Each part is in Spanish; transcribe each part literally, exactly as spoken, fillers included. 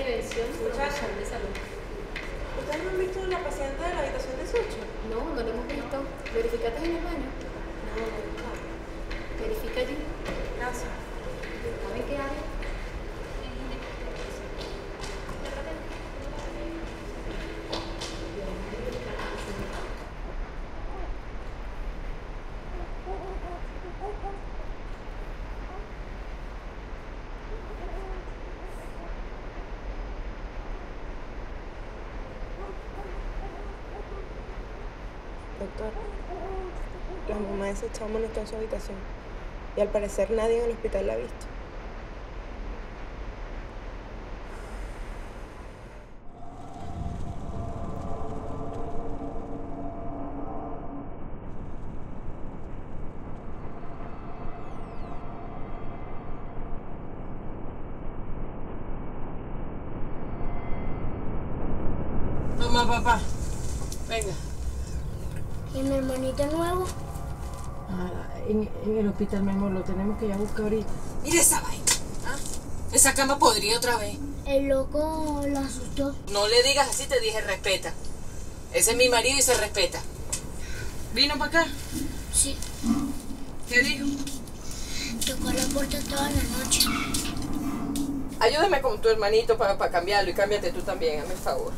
prevención y promoción de salud. ¿Ustedes no han visto a la paciente de la habitación dieciocho? No, no lo hemos visto. ¿Verificaste en el baño? No, no. Verifica allí. Gracias. ¿Saben qué área? Doctor, la mamá de ese chamo no está en su habitación y al parecer nadie en el hospital la ha visto. Toma, papá. Venga. ¿Y mi hermanito nuevo? Ah, en, en el hospital, mi amor, lo tenemos que ir a buscar ahorita. Mira esa vaina. ¿Ah? Esa cama podría otra vez. El loco lo asustó. No le digas así, te dije respeta. Ese es mi marido y se respeta. ¿Vino para acá? Sí. ¿Qué dijo? Tocó la puerta toda la noche. Ayúdame con tu hermanito para pa cambiarlo y cámbiate tú también, hazme el favor.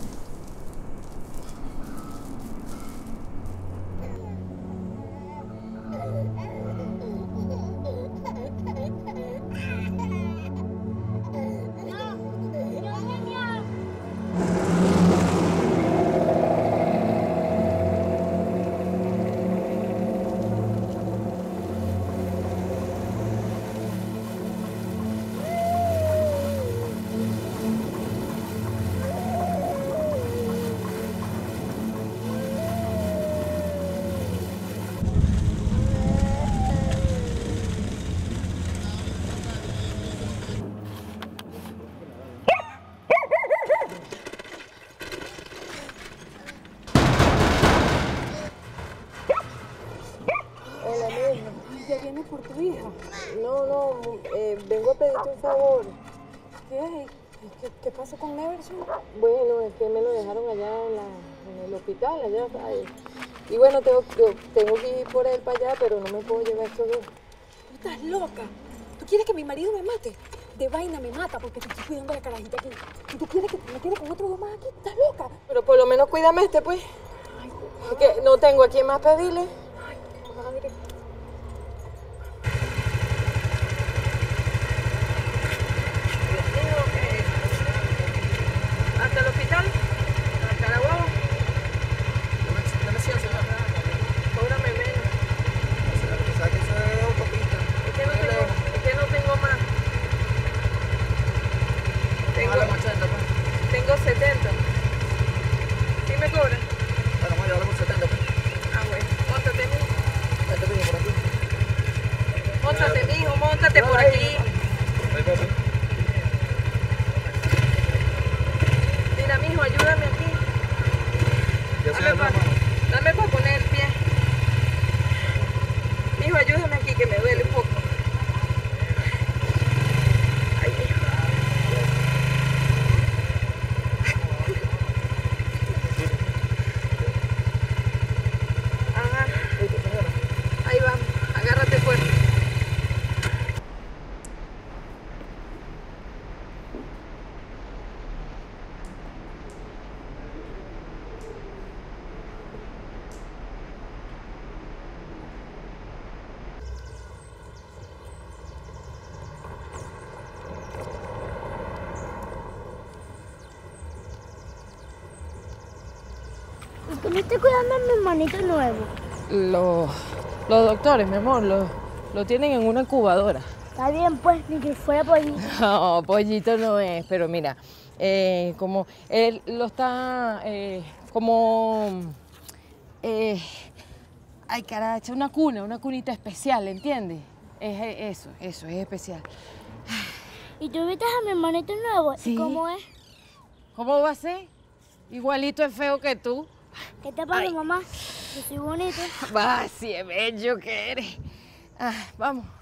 Hola, mija. ¿Ya vienes por tu hija? No, no, eh, vengo a pedirte un favor. ¿Qué? ¿Qué, qué pasó con Neverson? Bueno, es que me lo dejaron allá en, la, en el hospital, allá. Ay. Y bueno, tengo, tengo que ir por él para allá, pero no me puedo llevar estos dos. ¿Tú estás loca? ¿Tú quieres que mi marido me mate? De vaina me mata porque te estoy cuidando la carajita aquí. ¿Y tú quieres que me quede con otros dos más aquí? ¿Estás loca? Pero por lo menos cuídame este, pues. Ay, es que no tengo a quién más pedirle. Ay, madre. ¿Hasta el hospital? ¿Hasta Caraguao? Cóbrame menos. ¿Sabes que eso es autopista? Es que no tengo, es que no tengo más. Tengo, tengo setenta. ¿Sí me cobran? Bueno, vamos a llevarlo por setenta. Ah, bueno. Móntate, mijo. Vete, mijo, por aquí. Móntate, mijo, móntate por aquí. Ahí pasa. Mira, mijo, ayúdame aquí. Ya se Dame va, para dame pa poner el pie. Mijo, ayúdame aquí que me duele un poco. Ay, mijo. Ajá. Ahí vamos, agárrate fuerte. ¿Y tú me estás cuidando a mi hermanito nuevo? Los, los doctores, mi amor, lo, lo tienen en una incubadora. Está bien, pues, ni que fuera pollito. No, pollito no es, pero mira, eh, como él lo está, eh, como, eh, ay caracha, una cuna, una cunita especial, ¿entiendes? Es eso, eso, es especial. ¿Y tú viste a mi hermanito nuevo? Sí. ¿Cómo es? ¿Cómo va a ser? Igualito es feo que tú. ¿Qué te pasa, Ay. mamá? Yo soy bonito. Va, si es bello que eres. Ah, vamos.